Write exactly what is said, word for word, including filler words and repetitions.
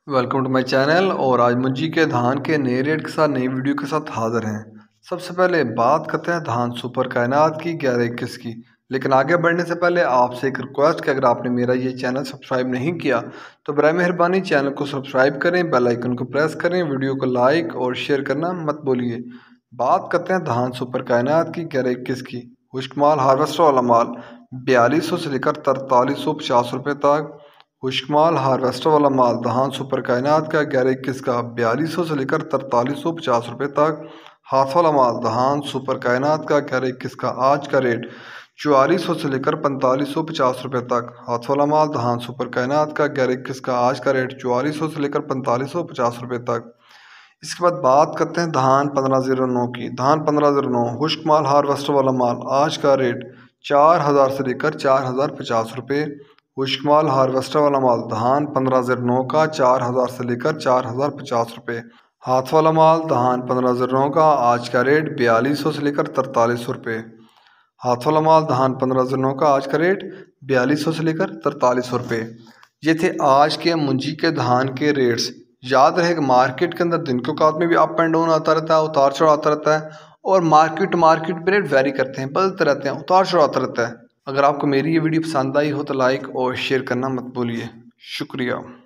Welcome to my channel. और आज मुंजी के धान के नए रेट के साथ नई वीडियो के साथ हाजिर हैं। सबसे पहले बात करते हैं धान सुपर कायनात की ग्यारह इक्कीस की। लेकिन आगे बढ़ने से पहले आपसे एक रिक्वेस्ट कि अगर आपने मेरा ये चैनल सब्सक्राइब नहीं किया तो बराए मेहरबानी चैनल को सब्सक्राइब करें, बेल आइकन को प्रेस करें, वीडियो को लाइक और शेयर करना मत भूलिए। बात करते हैं धान सुपर कायनात की ग्यारह इक्कीस की। खुश्क माल हार्वेस्टर वाला माल बयालीस सौ से लेकर तरतालीस सौ पचास रुपये तक। खुश्क माल हार्वेस्टर वाला माल धान सुपर कायनात का ग्यारह इक्कीस का बयालीस सौ से लेकर तरतालीस सौ पचास रुपये तक। हाथ वाला माल धान सुपर कायनात का ग्यारह इक्कीस का आज का रेट चौवालीस सौ से लेकर पैंतालीस सौ पचास रुपये तक। हाथ वाला माल धान सुपर कायनात का ग्यारह इक्कीस का आज का रेट चौवालीस सौ से लेकर पैंतालीस सौ पचास रुपये तक। इसके बाद बात करते हैं धान पंद्रह जीरो नौ की। धान पंद्रह जीरो नौ खुश्क माल हार्वेस्टर वाला माल आज का रेट चार हज़ार से लेकर चार हज़ार पचास रुपये। खुश्क माल हार्वेस्टर वाला माल धान पंद्रह जीरो नौ का चार हज़ार से लेकर चार हज़ार पचास रुपये। हाथ वाला माल धान पंद्रह जीरो नौ का आज का रेट बयालीस सौ से लेकर तरतालीस सौ रुपये। हाथ वाला माल धान पंद्रह जीरो नौ का आज का रेट बयालीस सौ से लेकर तरतालीस सौ रुपये। ये थे आज के मुंजी के धान के रेट्स। याद रहेगा मार्केट के अंदर दिन के औकात में भी अप एंड डाउन आता रहता है, उतार चढ़ाव आता रहता है, और मार्केट मार्केट पे रेट वेरी करते हैं, बदलते रहते हैं, उतार चढ़ाव आता रहता है। अगर आपको मेरी ये वीडियो पसंद आई हो तो लाइक और शेयर करना मत भूलिए। शुक्रिया।